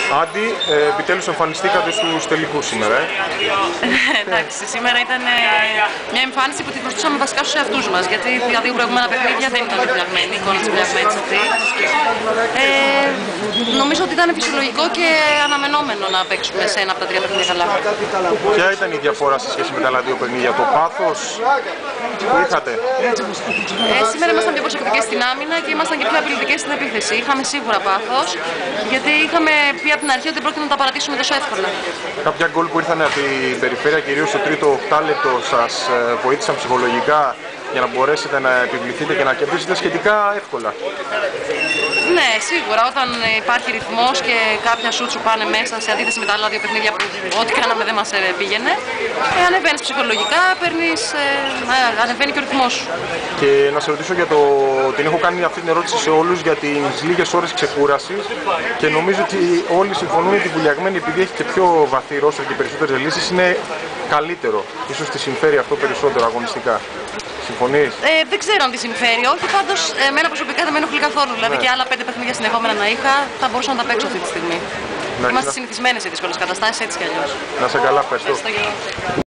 Άντι, επιτέλους εμφανιστήκατε στους τελικούς σήμερα. Εντάξει, σήμερα ήταν μια εμφάνιση που τη χρωστούσαμε βασικά στους εαυτούς μας, γιατί τα δύο προηγούμενα παιχνίδια δεν ήταν φτιαγμένη, η εικόνα της φτιαγμένης αυτή. Νομίζω ότι ήταν φυσιολογικό και αναμενόμενο να παίξουμε σε ένα από τα τρία παιχνίδια καλά. Ποια ήταν η διαφορά σε σχέση με τα άλλα δύο παιχνίδια, το πάθος που είχατε? Σήμερα ήμασταν πιο προσεκτικές στην άμυνα και ήμασταν και πιο απειλητικές στην επίθεση. Είχαμε σίγουρα πάθος, γιατί είχαμε πει από την αρχή ότι δεν πρόκειται να τα παρατήσουμε τόσο εύκολα. Κάποια γκολ που ήρθαν από την περιφέρεια, κυρίως στο τρίτο οκτάλεπτο, σας βοήθησαν ψυχολογικά για να μπορέσετε να επιβληθείτε και να κερδίσετε σχετικά εύκολα? Ναι, σίγουρα. Όταν υπάρχει ρυθμός και κάποια σουτ σου πάνε μέσα, σε αντίθεση με τα άλλα δύο παιχνίδια που ό,τι κάναμε δεν μας πήγαινε, ανεβαίνεις ψυχολογικά, ανεβαίνει και ο ρυθμός σου. Και να σε ρωτήσω για την έχω κάνει αυτή την ερώτηση σε όλους για τις λίγες ώρες ξεκούρασης και νομίζω ότι όλοι συμφωνούν ότι η Βουλιαγμένη, επειδή έχει και πιο βαθύ ρόστερ και περισσότερες λύσεις, είναι καλύτερο. Ίσως τη συμφέρει αυτό περισσότερο αγωνιστικά. Συμφωνείς? Δεν ξέρω αν τη συμφέρει, όχι. Πάντως, εμένα προσωπικά δεν με ενοχλεί καθόλου. Δηλαδή, και άλλα 5 παιχνίδια συνεχόμενα να είχα, θα μπορούσα να τα παίξω αυτή τη στιγμή. Είμαστε συνηθισμένοι σε δύσκολες καταστάσεις, έτσι κι αλλιώς. Να σε καλά, ευχαριστώ.